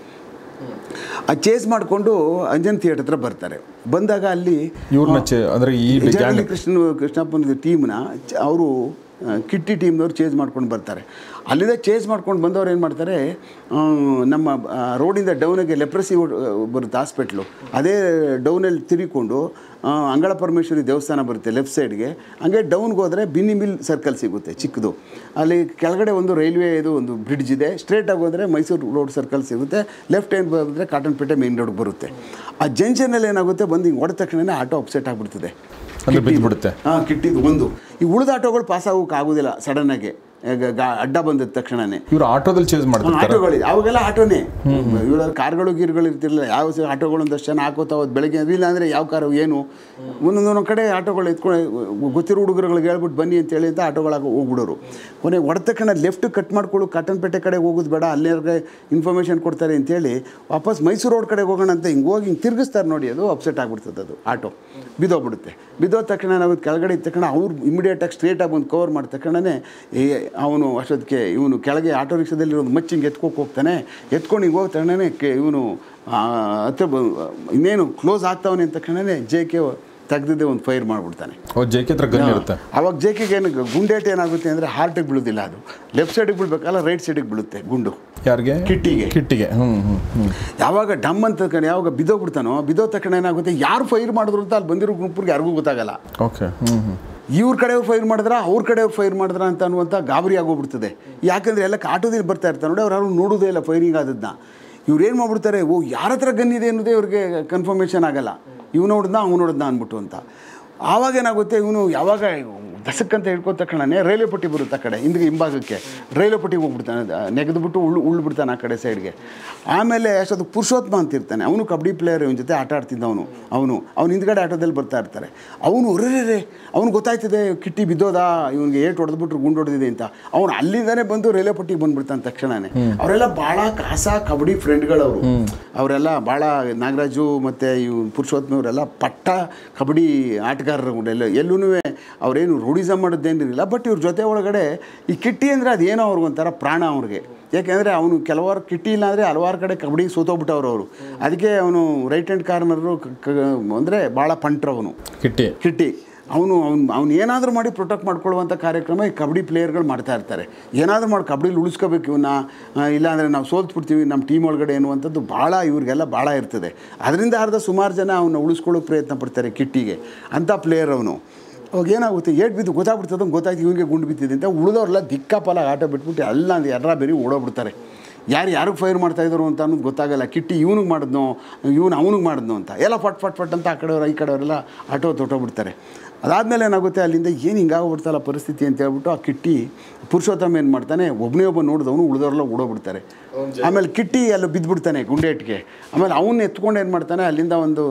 ಆ ಚೇಸ್ ಮಾಡಿಕೊಂಡು ಅಂಜನ್ ಥಿಯೇಟರ್ ಹತ್ರ ಬರ್ತಾರೆ. ಬಂದಾಗ ಅಲ್ಲಿ ಅಂದರೆ ಈ ಕೃಷ್ಣಪ್ಪನ ಟೀಮ್ನ ಅವರು ಕಿಟ್ಟಿ ಟೀಮ್ನವ್ರು ಚೇಸ್ ಮಾಡ್ಕೊಂಡು ಬರ್ತಾರೆ. ಅಲ್ಲಿಂದ ಚೇಸ್ ಮಾಡ್ಕೊಂಡು ಬಂದವ್ರು ಏನು ಮಾಡ್ತಾರೆ, ನಮ್ಮ ರೋಡಿಂದ ಡೌನಿಗೆ ಲೆಪ್ರಸಿ ಬರುತ್ತೆ ಹಾಸ್ಪಿಟ್ಲು, ಅದೇ ಡೌನಲ್ಲಿ ತಿರುಗಿಕೊಂಡು ಅಂಗಳ ಪರಮೇಶ್ವರಿ ದೇವಸ್ಥಾನ ಬರುತ್ತೆ ಲೆಫ್ಟ್ ಸೈಡ್ಗೆ. ಹಂಗೆ ಡೌನ್ಗೆ ಹೋದರೆ ಬಿನ್ನಿ ಮಿಲ್ ಸರ್ಕಲ್ ಸಿಗುತ್ತೆ ಚಿಕ್ಕದು. ಅಲ್ಲಿ ಕೆಳಗಡೆ ಒಂದು ರೈಲ್ವೆ ಇದು ಒಂದು ಬ್ರಿಡ್ಜ್ ಇದೆ. ಸ್ಟ್ರೇಟಾಗಿ ಹೋದರೆ ಮೈಸೂರು ರೋಡ್ ಸರ್ಕಲ್ ಸಿಗುತ್ತೆ. ಲೆಫ್ಟ್ ಹ್ಯಾಂಡ್ ಬಂದರೆ ಕಾಟನ್ಪೇಟೆ ಮೇನ್ ರೋಡ್ಗೆ ಬರುತ್ತೆ. ಆ ಜಂಕ್ಷನಲ್ಲಿ ಏನಾಗುತ್ತೆ, ಬಂದು ಹಿಂಗೆ ಹೊಡೆದ ತಕ್ಷಣ ಆಟೋ ಅಪ್ಸೆಟ್ ಆಗಿಬಿಡ್ತದೆ, ಬಿದ್ದುಬಿಡುತ್ತೆ. ಕಿಟ್ಟಿದ್ದು ಒಂದು. ಈ ಉಳಿದ ಆಟೋಗಳು ಪಾಸ್ ಆಗೋಕೆ ಆಗೋದಿಲ್ಲ ಸಡನ್ನಾಗಿ, ಅಡ್ಡ ಬಂದಿದ ತಕ್ಷಣನೇ. ಇವರು ಆಟೋದಲ್ಲಿ ಚೇಸ್ ಮಾಡ್ತಾರೆ. ಆಟೋಗಳಿದೆ, ಅವಾಗೆಲ್ಲ ಆಟೋನೇ. ಇವ್ರ ಕಾರ್ಗಳು ಗೀರುಗಳು ಇರ್ತಿರಲಿಲ್ಲ. ಯಾವ ಆಟೋಗಳು ಒಂದಷ್ಟು ಜನ ಹಾಕೋತಾವ ಬೆಳಗ್ಗೆ. ಇಲ್ಲ ಅಂದರೆ ಯಾವ ಕಾರು ಏನು ಒಂದೊಂದೊಂದು ಕಡೆ ಆಟೋಗಳು ಎತ್ಕೊಂಡು ಗೊತ್ತಿರೋ ಹುಡುಗರುಗಳಿಗೆ ಹೇಳ್ಬಿಟ್ಟು ಬನ್ನಿ ಅಂತೇಳಿ ಅಂತ ಆಟೋಗಳಾಗ ಹೋಗ್ಬಿಡೋರು. ಕೊನೆಗೆ ಹೊಡೆದ ತಕ್ಷಣ ಲೆಫ್ಟ್ ಕಟ್ ಮಾಡ್ಕೊಳ್ಳು, ಕಾಟನ್ಪೇಟೆ ಕಡೆ ಹೋಗೋದು ಬೇಡ, ಅಲ್ಲಿಗೆ ಇನ್ಫಾರ್ಮೇಷನ್ ಕೊಡ್ತಾರೆ ಅಂತೇಳಿ ವಾಪಸ್ ಮೈಸೂರು ರೋಡ್ ಕಡೆಗೆ ಹೋಗೋಣ ಅಂತ ಹಿಂಗೆ ಹೋಗಿ ಹಿಂಗೆ ತಿರುಗಿಸ್ತಾರೆ ನೋಡಿ, ಅದು ಅಪ್ಸೆಟ್ ಆಗಿಬಿಡ್ತದೆ. ಅದು ಆಟೋ ಬಿದ್ದೋಗ್ಬಿಡುತ್ತೆ. ಬಿದ್ದೋದ ತಕ್ಷಣ ನಾವು ಕೆಳಗಡೆ ಇದ್ದ ತಕ್ಷಣ ಅವ್ರು ಇಮಿಡಿಯೇಟಾಗಿ ಸ್ಟ್ರೇಟಾಗಿ ಬಂದು ಕವರ್ ಮಾಡಿದ ತಕ್ಷಣವೇ ಅವನು ಅಷ್ಟೊತ್ತಿಗೆ ಇವನು ಕೆಳಗೆ ಆಟೋ ರಿಕ್ಷಾದಲ್ಲಿರೋದು ಮಚ್ಚಿಂಗೆ ಎತ್ಕೋಕೆ ಹೋಗ್ತಾನೆ. ಎತ್ಕೊಂಡು ಹಿಂಗೆ ಹೋದ ತಕ್ಷಣವೇ ಇವನು ಹತ್ರ ಇನ್ನೇನು ಕ್ಲೋಸ್ ಆಗ್ತಾವನೆ ಅಂದ ತಕ್ಷಣವೇ JK ತೆಗೆದಿದ್ದೆ ಒಂದು ಫೈರ್ ಮಾಡಿಬಿಡ್ತಾನೆ. JK ಹತ್ರ ಗನ್ ಇರುತ್ತೆ. ಅವಾಗ JKಗೆ ಏನು ಗುಂಡೇಟ್ ಏನಾಗುತ್ತೆ ಅಂದರೆ ಹಾರ್ಟಿಗೆ ಬೀಳೋದಿಲ್ಲ, ಅದು ಲೆಫ್ಟ್ ಸೈಡಿಗೆ ಬೀಳ್ಬೇಕಲ್ಲ, ರೈಟ್ ಸೈಡಿಗೆ ಬೀಳುತ್ತೆ ಗುಂಡು. ಯಾರಿಗೆ? ಕಿಟ್ಟಿಗೆ. ಯಾವಾಗ ಡಮ್ ಅಂತ ಯಾವಾಗ ಬಿದ್ದೋಗ್ಬಿಡ್ತಾನೋ, ಬಿದ್ದೋದ ತಕ್ಷಣ ಏನಾಗುತ್ತೆ, ಯಾರು ಫೈರ್ ಮಾಡಿದ್ರು ಅಂತ ಅಲ್ಲಿ ಬಂದಿರೋ ಗ್ರೂಪ್ಗೆ ಯಾರಿಗೂ ಗೊತ್ತಾಗಲ್ಲ. ಇವ್ರ ಕಡೆಯವ್ರು ಫೈರ್ ಮಾಡಿದ್ರ ಅವ್ರ ಕಡೆಯವ್ರು ಫೈರ್ ಮಾಡಿದ್ರ ಅಂತ ಅನ್ನುವಂಥ ಗಾಬರಿ ಆಗೋಗ್ಬಿಡ್ತದೆ. ಯಾಕಂದರೆ ಎಲ್ಲ ಆಟೋದಲ್ಲಿ ಬರ್ತಾ ಇರ್ತಾರೆ ನೋಡಿ, ಅವ್ರು ಯಾರು ನೋಡೋದೇ ಇಲ್ಲ ಫೈರಿಂಗ್ ಆದದ್ದನ್ನ. ಇವ್ರು ಏನು ಮಾಡ್ಬಿಡ್ತಾರೆ, ಯಾರ ಹತ್ರ ಗನ್ ಇದೆ ಅನ್ನೋದೇ ಇವ್ರಿಗೆ ಕನ್ಫರ್ಮೇಷನ್ ಆಗಲ್ಲ. ಇವ್ನು ನೋಡಿದ್ನ ಅವ್ನು ನೋಡಿದ್ನ ಅಂದ್ಬಿಟ್ಟು ಅಂತ. ಆವಾಗ ಏನಾಗುತ್ತೆ, ಇವನು ಯಾವಾಗ ದಸಕ್ಕಂತ ಹೇಳ್ಕೊತ ತಕ್ಷಣನೇ ರೈಲ್ವೆ ಪಟ್ಟಿ ಬರುತ್ತೆ ಆ ಕಡೆ ಹಿಂಭಾಗಕ್ಕೆ, ರೈಲ್ವೆ ಪಟ್ಟಿಗೆ ಹೋಗ್ಬಿಡ್ತಾನೆ, ನೆಗೆದ್ಬಿಟ್ಟು ಉಳ್ಬಿಡ್ತಾನೆ ಆ ಕಡೆ ಸೈಡ್ಗೆ. ಆಮೇಲೆ ಅಷ್ಟೊಂದು ಪುರುಷೋತ್ತಮ ಅಂತ ಇರ್ತಾನೆ, ಅವನು ಕಬಡ್ಡಿ ಪ್ಲೇಯರ್, ಇವನ ಜೊತೆ ಆಟ ಆಡ್ತಿದ್ದ ಅವನು ಹಿಂದ್ಗಡೆ ಆಟೋದಲ್ಲಿ ಬರ್ತಾ ಇರ್ತಾರೆ. ಅವನು ಅವ್ನು ಗೊತ್ತಾಯ್ತದೆ ಕಿಟ್ಟಿ ಬಿದ್ದೋದ, ಇವನಿಗೆ ಏಟು ಹೊಡೆದ್ಬಿಟ್ರು, ಗುಂಡು ಹೊಡೆದಿದೆ ಅಂತ. ಅವನು ಅಲ್ಲಿಂದನೇ ಬಂದು ರೈಲ್ವೆ ಪಟ್ಟಿಗೆ ಬಂದ್ಬಿಡ್ತಾನೆ ತಕ್ಷಣವೇ. ಅವರೆಲ್ಲ ಭಾಳ ಕಾಸ ಕಬಡ್ಡಿ ಫ್ರೆಂಡ್ಗಳವರು. ಅವರೆಲ್ಲ ಭಾಳ ನಾಗರಾಜು ಮತ್ತು ಇವ್ ಪುರುಷೋತ್ತಮ ಅವರೆಲ್ಲ ಪಟ್ಟ ಕಬಡ್ಡಿ ಆಟಗಾರರು. ಎಲ್ಲೂ ಅವರೇನು ರೂಢಿಸಮ್ ಮಾಡೋದೇನಿರಲಿಲ್ಲ. ಬಟ್ ಇವ್ರ ಜೊತೆ ಒಳಗಡೆ ಈ ಕಿಟ್ಟಿ ಅಂದರೆ ಅದೇನೋ ಅವ್ರಿಗೊಂಥರ ಪ್ರಾಣ ಅವ್ರಿಗೆ. ಯಾಕೆಂದರೆ ಅವನು ಕೆಲವಾರು ಕಿಟ್ಟಿ ಇಲ್ಲ ಅಂದರೆ ಹಲವಾರು ಕಡೆ ಕಬಡ್ಡಿ ಸೋತೋಗ್ಬಿಟ್ಟವ್ರು ಅವರು. ಅದಕ್ಕೆ ಅವನು ರೈಟ್ ಹ್ಯಾಂಡ್ ಕಾರ್ನರು ಅಂದರೆ ಭಾಳ ಪಂಟ್ರು ಅವನು ಕಿಟ್ಟಿ. ಅವನು ಏನಾದರೂ ಮಾಡಿ ಪ್ರೊಟೆಕ್ಟ್ ಮಾಡ್ಕೊಳ್ಳುವಂಥ ಕಾರ್ಯಕ್ರಮ ಈ ಕಬಡ್ಡಿ ಪ್ಲೇಯರ್ಗಳು ಮಾಡ್ತಾ ಇರ್ತಾರೆ. ಏನಾದರೂ ಮಾಡಿ ಕಬಡ್ಡಿಲಿ ಉಳಿಸ್ಕೋಬೇಕು ಇವನ್ನ, ಇಲ್ಲಾಂದರೆ ನಾವು ಸೋಲ್ತ್ಬಿಡ್ತೀವಿ ನಮ್ಮ ಟೀಮ್ ಒಳಗಡೆ ಅನ್ನುವಂಥದ್ದು ಭಾಳ ಇವ್ರಿಗೆಲ್ಲ ಭಾಳ ಇರ್ತದೆ. ಅದರಿಂದ ಸುಮಾರು ಜನ ಅವನ್ನ ಉಳಿಸ್ಕೊಳ್ಳೋಕೆ ಪ್ರಯತ್ನ ಪಡ್ತಾರೆ ಕಿಟ್ಟಿಗೆ. ಅಂಥ ಪ್ಲೇಯರ್ ಅವನು. ಅವಾಗ ಏನಾಗುತ್ತೆ, ಏಟ್ ಬಿದ್ದು ಗೊತ್ತಾಗ್ಬಿಡ್ತದೆ, ಗೊತ್ತಾಯ್ತು ಇವನಿಗೆ ಗುಂಡು ಬಿದ್ದಿದೆ ಅಂತ. ಉಳಿದವ್ರೆಲ್ಲ ದಿಕ್ಕಾಪಲ ಆಟ ಬಿಟ್ಬಿಟ್ಟು ಎಲ್ಲ ಎರ್ರ ಬೇರೆ ಓಡೋಗ್ಬಿಡ್ತಾರೆ. ಯಾರಿಗೆ ಫೈರ್ ಮಾಡ್ತಾಯಿದ್ರು ಅಂತ ಅನ್ನೋದು ಗೊತ್ತಾಗಲ್ಲ. ಕಿಟ್ಟಿ ಇವನಿಗೆ ಮಾಡಿದ್ನೋ ಅವನಿಗೆ ಮಾಡಿದ್ನೋ ಅಂತ ಎಲ್ಲ ಫಟ್ ಅಂತ ಆ ಕಡೆಯವರು ಈ ಕಡೆಯವರೆಲ್ಲ ಆಟೋ ತೊಟ್ಟೋಗ್ಬಿಡ್ತಾರೆ. ಅದಾದಮೇಲೆ ಏನಾಗುತ್ತೆ, ಅಲ್ಲಿಂದ ಏನು ಹಿಂಗಾಗೋಗ್ಬಿಡ್ತಲ್ಲ ಪರಿಸ್ಥಿತಿ ಅಂತ ಹೇಳ್ಬಿಟ್ಟು ಆ ಕಿಟ್ಟಿ ಪುರುಷೋತ್ತಮ ಏನು ಮಾಡ್ತಾನೆ, ಒಬ್ಬನೇ ನೋಡಿದವನು ಉಳಿದವರೆಲ್ಲ ಓಡೋಗ್ಬಿಡ್ತಾರೆ. ಆಮೇಲೆ ಕಿಟ್ಟಿ ಅಲ್ಲಿ ಬಿದ್ದುಬಿಡ್ತಾನೆ ಗುಂಡೇಟ್ಗೆ. ಆಮೇಲೆ ಅವನ್ನ ಎತ್ಕೊಂಡು ಏನು ಮಾಡ್ತಾನೆ, ಅಲ್ಲಿಂದ ಒಂದು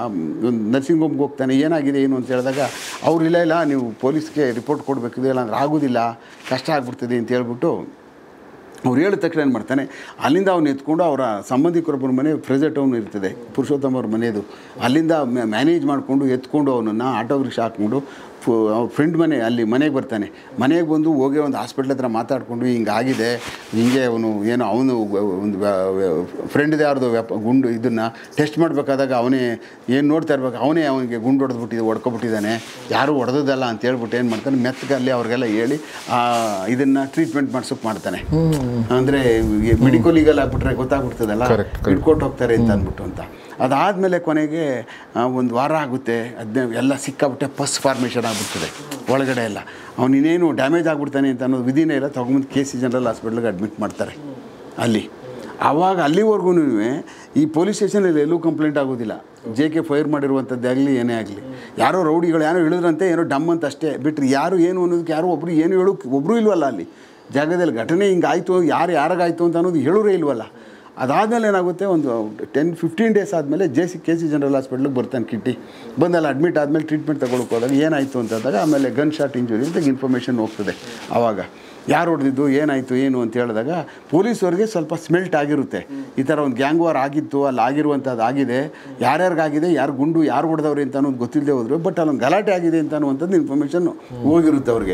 ನರ್ಸಿಂಗ್ ಹೋಮ್ಗೆ ಹೋಗ್ತಾನೆ. ಏನಾಗಿದೆ ಏನು ಅಂತ ಹೇಳಿದಾಗ ಅವ್ರು ಇಲ್ಲ ನೀವು ಪೊಲೀಸ್ಗೆ ರಿಪೋರ್ಟ್ ಕೊಡಬೇಕಿದೆ, ಇಲ್ಲಾಂದ್ರೆ ಆಗೋದಿಲ್ಲ, ಕಷ್ಟ ಆಗ್ಬಿಡ್ತದೆ ಅಂತ ಹೇಳ್ಬಿಟ್ಟು ಅವ್ರು ಹೇಳಿದ ತಕ್ಷಣ ಏನು ಮಾಡ್ತಾನೆ, ಅಲ್ಲಿಂದ ಅವ್ನು ಎತ್ಕೊಂಡು ಅವರ ಸಂಬಂಧಿಕರೊಬ್ಬರ ಮನೆ ಫ್ರೆಜರ್ ಟೌನ್ ಇರ್ತದೆ ಪುರುಷೋತ್ತಮ ಅವ್ರ ಮನೆಯದು, ಅಲ್ಲಿಂದ ಮ್ಯಾನೇಜ್ ಮಾಡಿಕೊಂಡು ಎತ್ಕೊಂಡು ಅವನನ್ನು ಆಟೋ ರಿಕ್ಷಾ ಹಾಕ್ಕೊಂಡು ಅವ್ರ ಫ್ರೆಂಡ್ ಅಲ್ಲಿ ಮನೆಗೆ ಬರ್ತಾನೆ. ಮನೆಗೆ ಬಂದು ಹೋಗಿ ಒಂದು ಹಾಸ್ಪಿಟ್ಲ್ ಹತ್ರ ಮಾತಾಡಿಕೊಂಡು ಹಿಂಗಾಗಿದೆ, ಹಿಂಗೆ ಅವನು ಅವನು ಒಂದು ಫ್ರೆಂಡ್ದು ಯಾರ್ದು ಗುಂಡು ಇದನ್ನು ಟೆಸ್ಟ್ ಮಾಡಬೇಕಾದಾಗ ಅವನೇ ಏನು ನೋಡ್ತಾ ಇರ್ಬೇಕು, ಅವನಿಗೆ ಗುಂಡು ಹೊಡ್ಕೊಬಿಟ್ಟಿದ್ದಾನೆ, ಯಾರೂ ಹೊಡೆದಲ್ಲ ಅಂತ ಹೇಳ್ಬಿಟ್ಟು ಏನು ಮಾಡ್ತಾನೆ, ಮೆತ್ತಗೆ ಅಲ್ಲಿ ಅವ್ರಿಗೆಲ್ಲ ಹೇಳಿ ಇದನ್ನು ಟ್ರೀಟ್ಮೆಂಟ್ ಮಾಡ್ಸೋಕೆ ಮಾಡ್ತಾನೆ. ಅಂದರೆ ಮೆಡಿಕಲ್ ಲೀಗಲ್ ಆಗಿಬಿಟ್ರೆ ಗೊತ್ತಾಗ್ಬಿಡ್ತದಲ್ಲ, ಹಿಡ್ಕೊಟ್ಟು ಹೋಗ್ತಾರೆ ಅಂತ ಅಂದ್ಬಿಟ್ಟು ಅಂತ. ಅದಾದಮೇಲೆ ಕೊನೆಗೆ ಒಂದು ವಾರ ಆಗುತ್ತೆ, ಎಲ್ಲ ಸಿಕ್ಕಾಬಿಟ್ಟೆ ಪಸ್ ಫಾರ್ಮೇಷನ್ ಆಗಿಬಿಡ್ತದೆ ಒಳಗಡೆ ಎಲ್ಲ. ಅವನು ಇನ್ನೇನು ಡ್ಯಾಮೇಜ್ ಆಗಿಬಿಡ್ತಾನೆ ಅಂತ ಅನ್ನೋದು ವಿಧಿನೇ ಇಲ್ಲ, ತೊಗೊಂಬಂದು KC ಜನರಲ್ ಹಾಸ್ಪಿಟ್ಲಿಗೆ ಅಡ್ಮಿಟ್ ಮಾಡ್ತಾರೆ ಅಲ್ಲಿ. ಆವಾಗ ಅಲ್ಲಿವರೆಗೂ ಈ ಪೊಲೀಸ್ ಸ್ಟೇಷನಲ್ಲಿ ಎಲ್ಲೂ ಕಂಪ್ಲೇಂಟ್ ಆಗೋದಿಲ್ಲ. JK ಫೈರ್ ಮಾಡಿರುವಂಥದ್ದೇ ಆಗಲಿ ಏನೇ ಆಗಲಿ, ಯಾರೋ ರೌಡಿಗಳು ಯಾರೋ ಹೇಳಿದ್ರಂತೆ, ಏನೋ ಡಮ್ ಅಂತ ಅಷ್ಟೇ ಬಿಟ್ಟರೆ ಯಾರು ಏನು ಅನ್ನೋದಕ್ಕೆ ಯಾರು ಒಬ್ಬರು ಏನು ಹೇಳೋಕ್ಕೆ ಒಬ್ಬರು ಇಲ್ವಲ್ಲ ಅಲ್ಲಿ ಜಾಗದಲ್ಲಿ. ಘಟನೆ ಹಿಂಗಾಯಿತು, ಯಾರಿಗಾಯಿತು ಅಂತ ಅನ್ನೋದು ಹೇಳೋರೇ ಇಲ್ವಲ್ಲ. ಅದಾದಮೇಲೆ ಏನಾಗುತ್ತೆ, ಒಂದು 10-15 ಡೇಸ್ ಆದಮೇಲೆ KC ಜನರಲ್ ಹಾಸ್ಪಿಟ್ಲಿಗೆ ಬರ್ತಾನೆ ಕಿಟ್ಟಿ. ಬಂದಲ್ಲಿ ಅಡ್ಮಿಟ್ ಆದಮೇಲೆ ಟ್ರೀಟ್ಮೆಂಟ್ ತೊಗೊಳಕ್ಕೆ ಹೋದಾಗ ಏನಾಯಿತು ಅಂತಂದಾಗ ಆಮೇಲೆ ಗನ್ ಶಾಟ್ ಇಂಜುರಿ ಅಂತ ಇನ್ಫಾರ್ಮೇಷನ್ ಹೋಗ್ತದೆ. ಆವಾಗ ಯಾರು ಹೊಡೆದಿದ್ದು ಏನಾಯಿತು ಏನು ಅಂತ ಹೇಳಿದಾಗ ಪೊಲೀಸವ್ರಿಗೆ ಸ್ವಲ್ಪ ಸ್ಮೆಲ್ಟ್ ಆಗಿರುತ್ತೆ, ಈ ಥರ ಒಂದು ಗ್ಯಾಂಗ್ ವಾರ್ ಆಗಿತ್ತು, ಅಲ್ಲಿ ಆಗಿರುವಂಥದ್ದು ಆಗಿದೆ, ಯಾರ್ಯಾರಿಗಾಗಿದೆ, ಯಾರು ಗುಂಡು ಯಾರು ಹೊಡೆದವ್ರೆ ಅಂತ ಅನ್ನೋದು ಗೊತ್ತಿಲ್ಲದೆ ಹೋದ್ರು, ಬಟ್ ಅಲ್ಲೊಂದು ಗಲಾಟೆ ಆಗಿದೆ ಅಂತ ಅನ್ನುವಂಥದ್ದು ಇನ್ಫಾರ್ಮೇಷನ್ ಹೋಗಿರುತ್ತೆ ಅವ್ರಿಗೆ,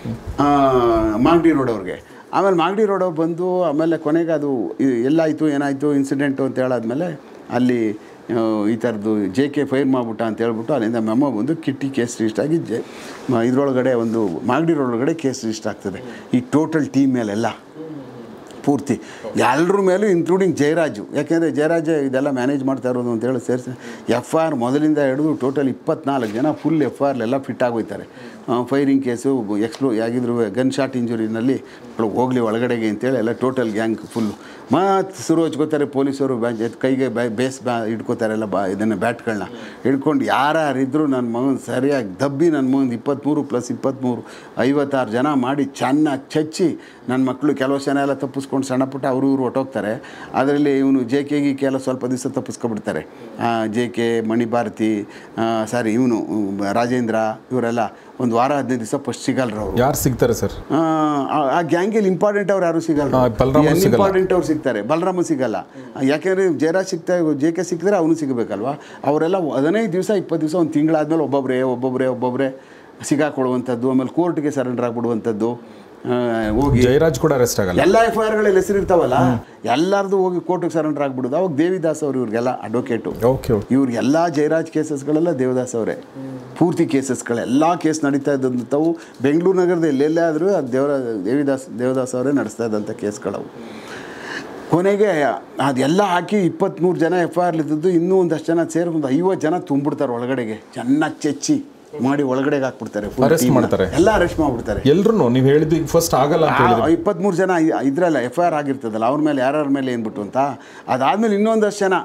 ಮಾಗಡಿ ರೋಡ್ ಅವ್ರಿಗೆ. ಆಮೇಲೆ ಮಾಗಡಿ ರೋಡ್ ಬಂದು ಆಮೇಲೆ ಕೊನೆಗೆ ಅದು ಎಲ್ಲಾಯಿತು ಏನಾಯಿತು ಇನ್ಸಿಡೆಂಟು ಅಂತ ಹೇಳಾದ್ಮೇಲೆ ಅಲ್ಲಿ ಈ ಥರದ್ದು JK ಫೈರ್ ಮಾಡಿಬಿಟ್ಟ ಅಂತ ಹೇಳ್ಬಿಟ್ಟು ಅಲ್ಲಿಂದ ಮೆಮೊ ಬಂದು ಕಿಟ್ಟಿ ಕೇಸ್ ರಿಜಿಸ್ಟರ್ ಆಗಿ ಇದರೊಳಗಡೆ ಒಂದು ಮಾಗಡಿ ರೋಡ್ ಒಳಗಡೆ ಕೇಸ್ ರಿಜಿಸ್ಟರ್ ಆಗ್ತದೆ. ಈ ಟೋಟಲ್ ಟೀಮ್ ಮೇಲೆಲ್ಲ ಪೂರ್ತಿ ಎಲ್ಲರ ಮೇಲೂ ಇನ್ಕ್ಲೂಡಿಂಗ್ ಜಯರಾಜು, ಯಾಕೆಂದರೆ ಜಯರಾಜ್ ಇದೆಲ್ಲ ಮ್ಯಾನೇಜ್ ಮಾಡ್ತಾ ಇರೋದು ಅಂತೇಳಿ ಸೇರಿಸಿ FIR ಮೊದಲಿಂದ ಹಿಡಿದು ಟೋಟಲ್ 24 ಜನ ಫುಲ್ FIRಲೆಲ್ಲ ಫಿಟ್ ಆಗೋಯ್ತಾರೆ. ಫೈರಿಂಗ್ ಕೇಸು ಆಗಿದ್ರು ಗನ್ ಶಾಟ್ ಇಂಜುರಿನಲ್ಲಿ ಹೋಗಲಿ ಒಳಗಡೆಗೆ ಅಂತೇಳಿ ಎಲ್ಲ ಟೋಟಲ್ ಗ್ಯಾಂಗ್ ಫುಲ್ಲು ಮತ್ತು ಶುರು ಹಚ್ಕೋತಾರೆ. ಪೊಲೀಸರು ಕೈಗೆ ಹಿಡ್ಕೋತಾರೆ ಎಲ್ಲ ಇದನ್ನು ಬ್ಯಾಟ್ಗಳನ್ನ ಹಿಡ್ಕೊಂಡು ಯಾರಿದ್ರು ನನ್ನ ಮಗನ ಸರಿಯಾಗಿ ದಬ್ಬಿ ನನ್ನ ಮಗನ 23 + 23 56 ಜನ ಮಾಡಿ ಚೆನ್ನಾಗಿ ಚಚ್ಚಿ ನನ್ನ ಮಕ್ಕಳು ಕೆಲವು ಜನ ಎಲ್ಲ ತಪ್ಪಿಸ್ಕೊಂಡು ಸಣ್ಣ ಪುಟ್ಟ ಅವರು ಇವರು ಹೊಟ್ಟೋಗ್ತಾರೆ. ಅದರಲ್ಲಿ ಇವನು JK ಎಲ್ಲ ಸ್ವಲ್ಪ ದಿವಸ ತಪ್ಪಿಸ್ಕೊಬಿಡ್ತಾರೆ. JK ಮಣಿಭಾರತಿ ಇವನು ರಾಜೇಂದ್ರ ಇವರೆಲ್ಲ ಒಂದು ವಾರ 15 ದಿವಸ ಫಸ್ಟ್ ಸಿಗಲ್ರು. ಅವರು ಯಾರು ಸಿಗ್ತಾರೆ ಸರ್ ಆ ಗ್ಯಾಂಗಲ್ಲಿ ಇಂಪಾರ್ಟೆಂಟ್ ಅವ್ರು ಯಾರು ಸಿಗಲ್ಲ, ಇಂಪಾರ್ಟೆಂಟ್ ಅವ್ರು ಸಿಗ್ತಾರೆ, ಬಲರಾಮ ಸಿಗಲ್ಲ. ಯಾಕೆಂದರೆ ಜಯರಾಜ್ JK ಸಿಕ್ಕಿದ್ರೆ ಅವನು ಸಿಗಬೇಕಲ್ವ. ಅವರೆಲ್ಲ 15 ದಿವಸ 20 ದಿವಸ ಒಂದು ತಿಂಗಳಾದ್ಮೇಲೆ ಒಬ್ಬೊಬ್ಬರೇ ಸಿಗಾಕೊಳ್ಳುವಂಥದ್ದು, ಆಮೇಲೆ ಕೋರ್ಟ್ಗೆ ಸರೆಂಡರ್ ಆಗಿಬಿಡುವಂಥದ್ದು. ಹೋಗಿ ಜಯರಾಜ್ ಕೂಡ ಅರೆಸ್ಟ್ ಆಗಲ್ಲ, ಎಲ್ಲ FIRಗಳಲ್ಲಿ ಹೆಸರಿರ್ತಾವಲ್ಲ ಎಲ್ಲರದು ಹೋಗಿ ಕೋರ್ಟಿಗೆ ಸರೆಂಡರ್ ಆಗ್ಬಿಡೋದು. ಅವಾಗ ದೇವಿದಾಸ್ ಅವರು ಇವ್ರಿಗೆಲ್ಲ ಅಡ್ವೊಕೇಟು, ಇವ್ರಿಗೆಲ್ಲ ಜಯರಾಜ್ ಕೇಸಸ್ಗಳೆಲ್ಲ ದೇವದಾಸ್ ಅವರೇ ಪೂರ್ತಿ ಕೇಸಸ್ಗಳೆಲ್ಲ ಕೇಸ್ ನಡೀತಾ ಇದ್ದಂಥವು ಬೆಂಗಳೂರು ನಗರದ ಎಲ್ಲೆಲ್ಲೇ ಆದರೂ ಅದು ದೇವದಾಸ್ ಅವರೇ ನಡೆಸ್ತಾ ಇದ್ದಂಥ ಕೇಸ್ಗಳವು. ಕೊನೆಗೆ ಅದೆಲ್ಲ ಹಾಕಿ 23 ಜನ FIRಲಿದ್ದು, ಇನ್ನೂ ಒಂದಷ್ಟು ಜನ ಸೇರಿ ಒಂದು 50 ಜನ ತುಂಬಿಡ್ತಾರೆ ಒಳಗಡೆಗೆ, ಚೆನ್ನಾಗಿ ಚೆಚ್ಚಿ ಮಾಡಿ ಒಳಗಡೆಗೆ ಹಾಕ್ಬಿಡ್ತಾರೆ, ಎಲ್ಲ ಅರೆಸ್ಟ್ ಮಾಡಿಬಿಡ್ತಾರೆ ಎಲ್ಲರೂ. ನೀವು ಹೇಳಿದ್ದು ಫಸ್ಟ್ ಆಗಲ್ಲ, 23 ಜನ ಇದ್ರಲ್ಲ FIR ಆಗಿರ್ತದಲ್ಲ ಅವ್ರ ಮೇಲೆ ಯಾರ್ಯಾರ ಮೇಲೆ ಏನ್ಬಿಟ್ಟು ಅಂತ. ಅದಾದಮೇಲೆ ಇನ್ನೊಂದಷ್ಟು ಜನ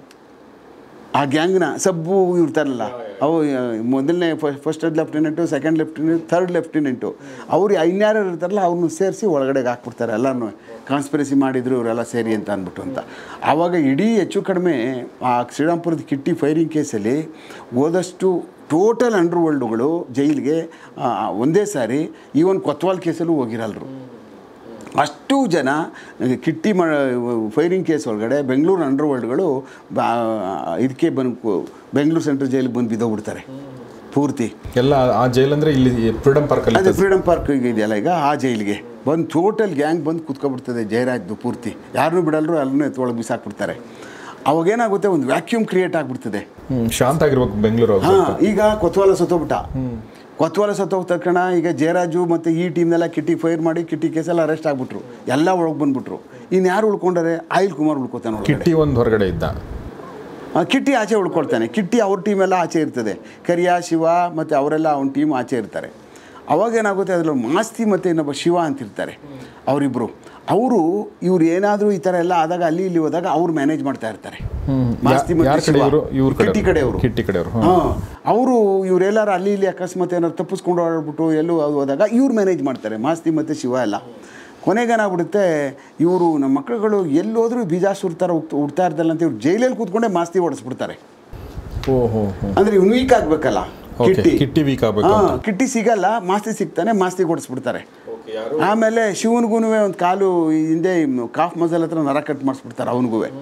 ಆ ಗ್ಯಾಂಗ್ನ ಸಬ್ಬು ಇರ್ತಾರಲ್ಲ, ಅವು ಮೊದಲನೇ first lieutenant, second lieutenant, third lieutenant, ಅವ್ರು ಇನ್ಯಾರು ಇರ್ತಾರಲ್ಲ ಅವ್ರನ್ನ ಸೇರಿಸಿ ಒಳಗಡೆಗೆ ಹಾಕ್ಬಿಡ್ತಾರೆ. ಎಲ್ಲನೂ ಕಾನ್ಸ್ಪಿರಸಿ ಮಾಡಿದ್ರು ಇವರೆಲ್ಲ ಸೇರಿ ಅಂತ ಅಂದ್ಬಿಟ್ಟು ಅಂತ. ಆವಾಗ ಇಡೀ ಹೆಚ್ಚು ಕಡಿಮೆ ಆ ಶ್ರೀರಾಮ್ಪುರದ ಕಿಟ್ಟಿ ಫೈರಿಂಗ್ ಕೇಸಲ್ಲಿ ಹೋದಷ್ಟು ಟೋಟಲ್ ಅಂಡರ್ವರ್ಲ್ಡ್ಗಳು ಜೈಲಿಗೆ ಒಂದೇ ಸಾರಿ ಈವನ್ ಕೊತ್ವಾಲ್ ಕೇಸಲ್ಲೂ ಹೋಗಿರಲ್ರು. ಅಷ್ಟು ಜನ ಕಿಟ್ಟಿ ಫೈರಿಂಗ್ ಕೇಸ್ ಒಳಗಡೆ ಬೆಂಗಳೂರು ಅಂಡರ್ವರ್ಲ್ಡ್ಗಳು ಇದಕ್ಕೆ ಬಂದು ಬೆಂಗಳೂರು ಸೆಂಟ್ರಲ್ ಜೈಲಿಗೆ ಬಂದು ಬಿದ್ದೋಗ್ಬಿಡ್ತಾರೆ ಪೂರ್ತಿ. ಎಲ್ಲ ಆ ಜೈಲ್ ಅಂದರೆ ಇಲ್ಲಿ ಫ್ರೀಡಮ್ ಪಾರ್ಕಲ್ಲಿ, ಅದೇ ಫ್ರೀಡಮ್ ಪಾರ್ಕ್ ಇದೆಯಲ್ಲ ಈಗ, ಆ ಜೈಲಿಗೆ ಬಂದು ಟೋಟಲ್ ಗ್ಯಾಂಗ್ ಬಂದು ಕೂತ್ಕೊಬಿಡ್ತದೆ ಜಯರಾಜ್ದು ಪೂರ್ತಿ. ಯಾರನ್ನೂ ಬಿಡಲ್ರು, ಅಲ್ಲೂ ಎತ್ತೊಳಗೆ ಬಿಸಾಕ್ಬಿಡ್ತಾರೆ. ಅವಾಗೇನಾಗುತ್ತೆ, ಒಂದು ವ್ಯಾಕ್ಯೂಮ್ ಕ್ರಿಯೇಟ್ ಆಗಿಬಿಡ್ತದೆ. ಶಾಂತ ಆಗಿರ್ಬೇಕು ಬೆಂಗಳೂರು. ಈಗ ಕೊತ್ವಾಲ ಸತ್ತೋಗ್ಬಿಟ್ಟ, ಕೊತ್ವಾಲ ಸತ್ತೋಗ ತಕ್ಷಣ ಈಗ ಜಯರಾಜು ಮತ್ತು ಈ ಟೀಮ್ನೆಲ್ಲ ಕಿಟ್ಟಿ ಫೈರ್ ಮಾಡಿ ಕಿಟ್ಟಿ ಕೇಸೆಲ್ಲ ಅರೆಸ್ಟ್ ಆಗಿಬಿಟ್ರು, ಎಲ್ಲ ಒಳಗೆ ಬಂದುಬಿಟ್ರು. ಇನ್ನು ಯಾರು ಉಳ್ಕೊಂಡರೆ, ಆಯಿಲ್ ಕುಮಾರ್ ಉಳ್ಕೊತಾನೆ. ಕಿಟ್ಟಿ ಒಂದು ಹೊರಗಡೆ ಇದ್ದ, ಕಿಟ್ಟಿ ಆಚೆ ಉಳ್ಕೊಳ್ತಾನೆ. ಕಿಟ್ಟಿ ಅವ್ರ ಟೀಮೆಲ್ಲ ಆಚೆ ಇರ್ತದೆ, ಕರಿಯ ಶಿವ ಮತ್ತು ಅವರೆಲ್ಲ ಅವ್ನ ಟೀಮ್ ಆಚೆ ಇರ್ತಾರೆ. ಅವಾಗೇನಾಗುತ್ತೆ, ಅದರಲ್ಲಿ ಮಾಸ್ತಿ ಮತ್ತು ಇನ್ನೊಬ್ಬ ಶಿವ ಅಂತಿರ್ತಾರೆ ಅವರಿಬ್ಬರು. ಇವ್ರು ಏನಾದರೂ ಈ ಥರ ಎಲ್ಲ ಆದಾಗ ಅಲ್ಲಿ ಇಲ್ಲಿ ಹೋದಾಗ ಅವ್ರು ಮ್ಯಾನೇಜ್ ಮಾಡ್ತಾ ಇರ್ತಾರೆ. ಮಾಸ್ತಿ ಮತ್ತು ಕಿಟ್ಟಿ ಕಡೆಯವರು. ಅವರು ಇವರೆಲ್ಲರೂ ಅಲ್ಲಿ ಇಲ್ಲಿ ಅಕಸ್ಮಾತ್ ಏನಾದ್ರು ತಪ್ಪಿಸ್ಕೊಂಡು ಆಡ್ಬಿಟ್ಟು ಎಲ್ಲೂ ಅದು ಹೋದಾಗ ಇವ್ರು ಮ್ಯಾನೇಜ್ ಮಾಡ್ತಾರೆ, ಮಾಸ್ತಿ ಮತ್ತು ಶಿವ ಎಲ್ಲ. ಕೊನೆಗೇನಾಗ್ಬಿಡುತ್ತೆ, ಇವರು ನಮ್ಮ ಮಕ್ಕಳುಗಳು ಎಲ್ಲೋದ್ರೂ ಬೀಜಾಸುರ ಥರ ಹುಡ್ತಾ ಇರ್ತಾರಲ್ಲ ಅಂತ ಇವ್ರು ಜೈಲಲ್ಲಿ ಕೂತ್ಕೊಂಡೆ ಮಾಸ್ತಿ ಓಡಿಸ್ಬಿಡ್ತಾರೆ. ಅಂದರೆ ಇವ್ನು ವೀಕ್ ಆಗಬೇಕಲ್ಲ, ಕಿಟ್ಟಿ ವೀಕ್ ಆಗಬೇಕು, ಕಿಟ್ಟಿ ಸಿಗಲ್ಲ, ಮಾಸ್ತಿ ಸಿಗ್ತಾನೆ, ಮಾಸ್ತಿ ಓಡಿಸ್ಬಿಡ್ತಾರೆ. ಆಮೇಲೆ ಶಿವನಿಗೂ ಒಂದು ಕಾಲು ಹಿಂದೆ ಕಾಫ್ ಮಜಲ್ ಹತ್ರ ನರ ಕಟ್ ಮಾಡಿಸ್ಬಿಡ್ತಾರೆ ಅವನಿಗೂ.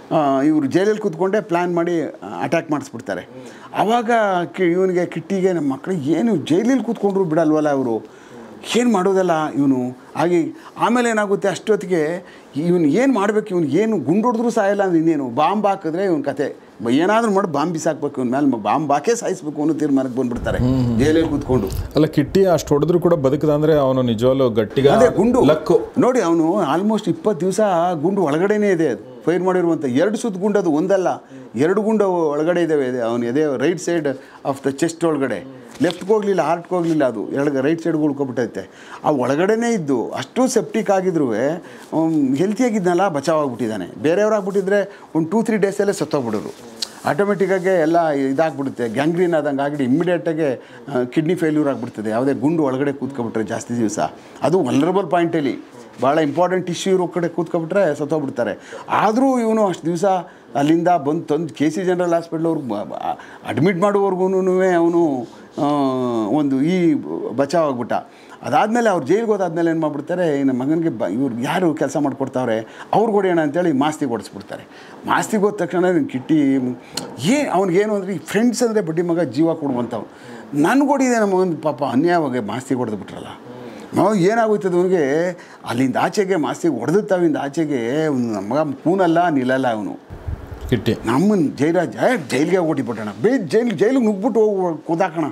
ಇವರು ಜೈಲಲ್ಲಿ ಕೂತ್ಕೊಂಡೇ ಪ್ಲ್ಯಾನ್ ಮಾಡಿ ಅಟ್ಯಾಕ್ ಮಾಡಿಸ್ಬಿಡ್ತಾರೆ. ಆವಾಗ ಇವನಿಗೆ ಕಿಟ್ಟಿಗೆ ನಮ್ಮ ಮಕ್ಕಳಿಗೆ ಏನು ಜೈಲಲ್ಲಿ ಕೂತ್ಕೊಂಡ್ರು ಬಿಡಲ್ವಲ್ಲ ಅವರು, ಏನು ಮಾಡೋದಲ್ಲ ಇವನು. ಹಾಗೆ ಆಮೇಲೆ ಏನಾಗುತ್ತೆ ಅಷ್ಟೊತ್ತಿಗೆ ಇವನು ಏನು ಮಾಡಬೇಕು, ಇವನಿಗೆ ಏನು ಗುಂಡು ಹೊಡೆದ್ರೂ ಸಾಯಲ್ಲ ಅಂದ್ರೆ ಇನ್ನೇನು ಬಾಂಬ್ ಹಾಕಿದ್ರೆ ಇವನ ಕತೆ ಏನಾದರೂ ಮಾಡಿ ಬಾಂಬ್ ಬಿಸಾಕ್ಬೇಕು, ಇವನ ಮೇಲೆ ಬಾಂಬ್ ಹಾಕೇ ಸಾಯಿಸ್ಬೇಕು ಅನ್ನೋ ತೀರ್ಮಾನಕ್ಕೆ ಬಂದ್ಬಿಡ್ತಾರೆ ಜೈಲಲ್ಲಿ ಕೂತ್ಕೊಂಡು. ಅಲ್ಲ ಕಿಟ್ಟಿ ಅಷ್ಟು ಹೊಡೆದ್ರು ಕೂಡ ಬದುಕದ ಅಂದರೆ ಅವನು ನಿಜವಾಗ್ಲೂ ಗಟ್ಟಿಗ. ಅದೇ ಗುಂಡು ಲಕ್ಕು ನೋಡಿ, ಅವನು ಆಲ್ಮೋಸ್ಟ್ 20 ದಿವಸ ಗುಂಡು ಒಳಗಡೆನೇ ಇದೆ. ಅದು ಫೈರ್ ಮಾಡಿರುವಂಥ 2 ಸುತ್ತು ಗುಂಡು, ಅದು ಒಂದಲ್ಲ 2 ಗುಂಡು ಒಳಗಡೆ ಇದ್ದಾವೆ. ಅವನು ಎದೆ right side of the chest ಒಳಗಡೆ, ಲೆಫ್ಟ್ಗೆ ಹೋಗಲಿಲ್ಲ, ಹಾರ್ಟ್ಗೆ ಹೋಗಲಿಲ್ಲ, ಅದು ರೈಟ್ ಸೈಡ್ಗೆ ಉಳ್ಕೊಬಿಟ್ಟೈತೆ. ಆ ಒಳಗಡೆನೇ ಇದ್ದು ಅಷ್ಟು ಸೆಪ್ಟಿಕ್ ಆಗಿದ್ರು ಹೆಲ್ತಿಯಾಗಿದ್ದನಲ್ಲ, ಬಚಾವಾಗ್ಬಿಟ್ಟಿದ್ದಾನೆ. ಬೇರೆಯವ್ರಾಗ್ಬಿಟ್ಟಿದ್ರೆ ಒಂದು 2-3 ಡೇಸಲ್ಲೇ ಸತ್ತೋಗ್ಬಿಡೋರು. ಆಟೋಮೆಟಿಕ್ಕಾಗೆ ಎಲ್ಲ ಇದಾಗ್ಬಿಡುತ್ತೆ, ಗ್ಯಾಂಗ್ರೀನ್ ಆದಂಗೆ ಆಗಿಬಿಟ್ಟು ಇಮ್ಮಿಡಿಯೇಟಾಗೆ ಕಿಡ್ನಿ ಫೇಲ್ಯೂರ್ ಆಗಿಬಿಡ್ತದೆ ಯಾವುದೇ ಗುಂಡು ಒಳಗಡೆ ಕೂತ್ಕೊಬಿಟ್ರೆ ಜಾಸ್ತಿ ದಿವಸ. ಅದು ವಲ್ನರಬಲ್ ಪಾಯಿಂಟಲ್ಲಿ ಭಾಳ ಇಂಪಾರ್ಟೆಂಟ್ ಇಶ್ಯೂ ಇರೋ ಕಡೆ ಕೂತ್ಕೊಬಿಟ್ರೆ ಸತ್ತೋಗ್ಬಿಡ್ತಾರೆ. ಆದರೂ ಇವನು ಅಷ್ಟು ದಿವಸ ಅಲ್ಲಿಂದ ಬಂದು ತಂದು KC ಜನರಲ್ ಹಾಸ್ಪಿಟ್ಲ್ ಅವ್ರಿಗೆ ಅಡ್ಮಿಟ್ ಮಾಡುವವರೆಗೂ ಅವನು ಒಂದು ಈ ಬಚಾವಾಗ್ಬಿಟ್ಟ. ಅದಾದಮೇಲೆ ಅವ್ರು ಜೈಲಿಗೆ ಹೋದಾದ್ಮೇಲೆ ಏನು ಮಾಡಿಬಿಡ್ತಾರೆ, ನಮ್ಮ ಮಗನಿಗೆ ಇವ್ರು ಯಾರು ಕೆಲಸ ಮಾಡಿಕೊಡ್ತಾವ್ರೆ ಅವ್ರಿಗೆ ಹೊಡೆಯೋಣ ಅಂತೇಳಿ ಮಾಸ್ತಿಗೆ ಓಡಿಸ್ಬಿಡ್ತಾರೆ. ಮಾಸ್ತಿಗೆ ಹೋದ ತಕ್ಷಣ ಕಿಟ್ಟಿ ಅವ್ನಿಗೇನು ಅಂದರೆ ಈ ಫ್ರೆಂಡ್ಸ್ ಅಂದರೆ ಬಡ್ಡಿ ಮಗ ಜೀವ ಕೊಡುವಂಥವು. ನನಗೆ ಹೊಡಿದೆ ನಮ್ಮ ಮಗನ ಪಾಪ ಅನ್ಯಾಯವಾಗಿ ಮಾಸ್ತಿಗೆ ಹೊಡೆದ್ಬಿಟ್ರಲ್ಲ. ನಾವು ಏನಾಗೋಯ್ತದೆ ಅವನಿಗೆ ಅಲ್ಲಿಂದ ಆಚೆಗೆ ಮಾಸ್ತಿಗೆ ಹೊಡೆದುತ್ತಾವಿಂದ ಆಚೆಗೆ ನಮ್ಮ ಮಗ ಕೂನಲ್ಲ ನಿಲ್ಲಲ್ಲ ಅವನು ಕಿಟ್ಟಿ. ನಮ್ಮನ್ನು ಜೈಲಿಗೆ ಓಡಿಬಿಟ್ಟಣ, ಜೈಲಿಗೆ ನುಗ್ಬಿಟ್ಟು ಹೋಗಿ ಕೂದಾಕೋಣ.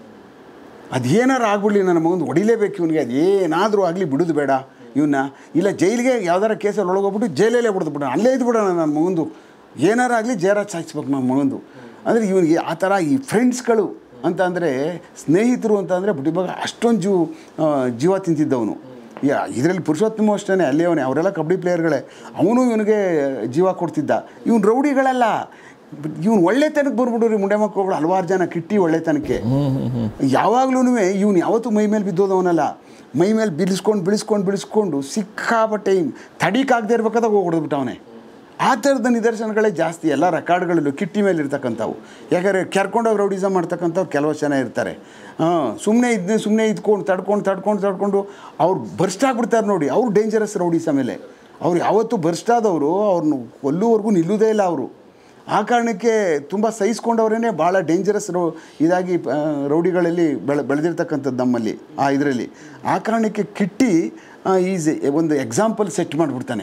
ಅದೇನಾರು ಆಗ್ಬಿಡ್ಲಿ ನನ್ನ ಮಗಂದು ಹೊಡಿಲೇಬೇಕು ಇವನಿಗೆ, ಅದೇನಾದರೂ ಆಗಲಿ ಬಿಡೋದು ಬೇಡ ಇವನ್ನ. ಇಲ್ಲ ಜೈಲಿಗೆ ಯಾವ್ದಾರ ಕೇಸಲ್ಲಿ ಒಳಗೋಗ್ಬಿಟ್ಟು ಜೈಲಲ್ಲೇ ಬಿಡೋಣ, ಅಲ್ಲೇ ಇದ್ಬಿಡೋಣ ನನ್ನ ಮಗಂದು, ಏನಾರು ಆಗಲಿ ಜಯರಾಜ್ ಸಾಯಿಸ್ಬೇಕು ನನ್ನ ಮಗಂದು. ಅಂದರೆ ಇವನಿಗೆ ಆ ಥರ ಈ ಫ್ರೆಂಡ್ಸ್ಗಳು ಅಂತ ಅಂದರೆ ಸ್ನೇಹಿತರು ಅಂತ ಅಂದರೆ ಬುಟ್ಟಿಬಾಗ ಅಷ್ಟೊಂದು ಜೀವ ತಿಂತಿದ್ದವನು. ಇದರಲ್ಲಿ ಪುರುಷೋತ್ತಮ ಅಷ್ಟೇ, ಅಲ್ಲೇ ಅವನೇ, ಅವರೆಲ್ಲ ಕಬಡ್ಡಿ ಪ್ಲೇಯರ್ಗಳೇ. ಅವನು ಇವನಿಗೆ ಜೀವ ಕೊಡ್ತಿದ್ದ. ಇವನು ರೌಡಿಗಳಲ್ಲ, ಇವನು ಒಳ್ಳೆತನಕ್ಕೆ ಬರ್ಬಿಡ್ರಿ ಮುಂಡೆ ಮಕ್ಕಳು ಹಲವಾರು ಜನ. ಕಿಟ್ಟಿ ಒಳ್ಳೆತನಕ್ಕೆ ಯಾವಾಗ್ಲೂ ಇವನು ಯಾವತ್ತೂ ಮೈ ಮೇಲೆ ಬಿದ್ದೋದವನಲ್ಲ. ಮೈ ಮೇಲೆ ಬಿಳಿಸ್ಕೊಂಡು ಸಿಕ್ಕಾಪಟ್ಟೆ ತಡೀಕಾಗದೇ ಇರ್ಬೇಕಾದಾಗ ಹೋಗಿ ಹೊಡೆದ್ಬಿಟ್ಟವನೇ. ಆ ಥರದ ನಿದರ್ಶನಗಳೇ ಜಾಸ್ತಿ ಎಲ್ಲ ರೆಕಾರ್ಡ್ಗಳಲ್ಲೂ ಕಿಟ್ಟಿ ಮೇಲೆ ಇರ್ತಕ್ಕಂಥವು. ಯಾಕಂದರೆ ಕೆರ್ಕೊಂಡೋಗಿ ರೌಡಿಸಮ್ ಮಾಡ್ತಕ್ಕಂಥವ್ರು ಕೆಲವಷ್ಟು ಜನ ಇರ್ತಾರೆ. ಸುಮ್ಮನೆ ಇದ್ಕೊಂಡು ತಡ್ಕೊಂಡು ಅವ್ರು ಬರ್ಸ್ಟ್ ಆಗಿಬಿಡ್ತಾರೆ ನೋಡಿ, ಅವ್ರು ಡೇಂಜರಸ್ ರೌಡೀಸ್. ಆಮೇಲೆ ಅವ್ರು ಯಾವತ್ತೂ ಬರ್ಸ್ಟ್ ಆದವರು ಅವ್ರನ್ನ ಕೊಲ್ಲುವರೆಗೂ ನಿಲ್ಲುವುದೇ ಇಲ್ಲ ಅವರು. ಆ ಕಾರಣಕ್ಕೆ ತುಂಬ ಸಹಿಸ್ಕೊಂಡವ್ರೇ ಭಾಳ ಡೇಂಜರಸ್ ಇದಾಗಿ ರೌಡಿಗಳಲ್ಲಿ ಬೆಳೆದಿರ್ತಕ್ಕಂಥದ್ದು ನಮ್ಮಲ್ಲಿ ಇದರಲ್ಲಿ. ಆ ಕಾರಣಕ್ಕೆ ಕಿಟ್ಟಿ ಈಸ್ ಒಂದು ಎಕ್ಸಾಂಪಲ್ ಸೆಟ್ ಮಾಡಿಬಿಡ್ತಾನೆ.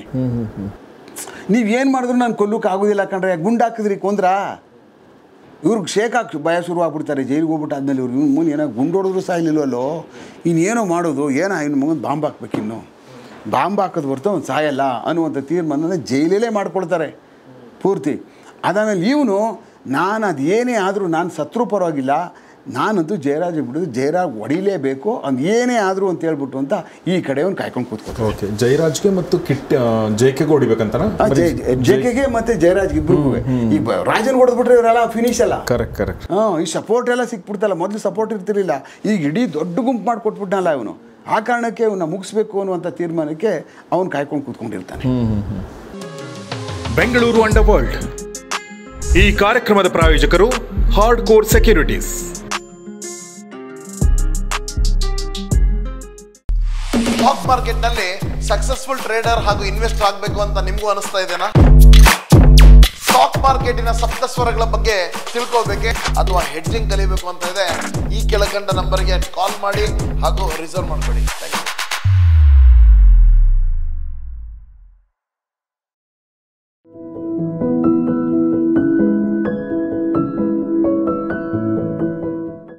ನೀವೇನು ಮಾಡಿದ್ರು ನಾನು ಕೊಲ್ಲೋಕೆ ಆಗೋದಿಲ್ಲ ಕಣ್ರೆ, ಗುಂಡು ಹಾಕಿದ್ರಿ ಕೊಂದ್ರ ಇವ್ರಿಗೆ ಶೇಕ್ ಹಾಕಿ ಭಯ ಶುರು ಆಗ್ಬಿಡ್ತಾರೆ. ಜೈಲಿಗೆ ಹೋಗ್ಬಿಟ್ಟು ಆದಮೇಲೆ ಇವ್ರು ಇವ್ನು ಮುಂದೆ ಏನೋ ಗುಂಡು ಹೊಡೆದ್ರು ಸಾಯಲಿಲ್ವಲ್ಲೋ, ಇನ್ನೇನೋ ಮಾಡೋದು, ಇನ್ನು ಮಗನ ಬಾಂಬ್ ಹಾಕ್ಬೇಕು, ಇನ್ನು ಬಾಂಬ್ ಹಾಕೋದು ಹೊರತು ಅವ್ನು ಸಾಯಲ್ಲ ಅನ್ನುವಂಥ ತೀರ್ಮಾನ ಜೈಲಲ್ಲೇ ಮಾಡ್ಕೊಳ್ತಾರೆ ಪೂರ್ತಿ. ಅದಾದಮೇಲೆ ಇವನು ನಾನು ಅದೇನೇ ಆದರೂ ನಾನು ಸತ್ರು ಪರವಾಗಿಲ್ಲ, ನಾನಂತೂ ಜಯರಾಜ್ ಬಿಡೋದು, ಜಯರಾಜ್ ಹೊಡಿಲೇಬೇಕು ಅದು ಏನೇ ಆದರೂ ಅಂತ ಹೇಳ್ಬಿಟ್ಟು ಅಂತ ಈ ಕಡೆ ಅವ್ನು ಕಾಯ್ಕೊಂಡು ಕೂತ್ಕೊತಾರೆ. ಓಕೆ, ಜಯರಾಜ್ಗೆ ಮತ್ತು JKಗೆ ಹೊಡಿಬೇಕಂತ, JKಗೆ ಮತ್ತು ಜಯರಾಜ್ಗೆ ಇಬ್ಬರಿಗೂ. ಈಗ ರಾಜನ್ ಹೊಡೆದ್ಬಿಟ್ರೆ ಇವರೆಲ್ಲ ಫಿನಿಶ್ ಅಲ್ಲ. ಕರೆಕ್ಟ್. ಈ ಸಪೋರ್ಟ್ ಎಲ್ಲ ಸಿಕ್ಬಿಡ್ತಲ್ಲ, ಮೊದಲು ಸಪೋರ್ಟ್ ಇರ್ತಿರ್ಲಿಲ್ಲ, ಈಗ ಇಡೀ ದೊಡ್ಡ ಗುಂಪು ಮಾಡಿಕೊಟ್ಬಿಟ್ಟನಲ್ಲ ಇವನು. ಆ ಕಾರಣಕ್ಕೆ ಅವನ್ನ ಮುಗಿಸ್ಬೇಕು ಅನ್ನುವಂಥ ತೀರ್ಮಾನಕ್ಕೆ ಅವನು ಕಾಯ್ಕೊಂಡು ಕೂತ್ಕೊಂಡಿರ್ತಾನೆ. Bengaluru under world. ಈ ಕಾರ್ಯಕ್ರಮದ ಪ್ರಾಯೋಜಕರು Hard Core Securities. Stock market ನಲ್ಲಿ ಸಕ್ಸಸ್ಫುಲ್ ಟ್ರೇಡರ್ ಹಾಗೂ ಇನ್ವೆಸ್ಟರ್ ಆಗಬೇಕು ಅಂತ ನಿಮಗೂ ಅನಿಸ್ತಾ ಇದೆನಾ? ಸ್ಟಾಕ್ ಮಾರ್ಕೆಟಿನ ಸಪ್ತಸ್ವರಗಳ ಬಗ್ಗೆ ತಿಳ್ಕೋಬೇಕೆ ಅಥವಾ ಹೆಡ್ಜಿಂಗ್ ಕಲಿಬೇಕು ಅಂತ ಇದೆ, ಈ ಕೆಳಕಂಡ ನಂಬರ್ಗೆ ಕಾಲ್ ಮಾಡಿ ಹಾಗೂ ರಿಸರ್ವ್ ಮಾಡ್ಕೊಳ್ಳಿ. Thank you.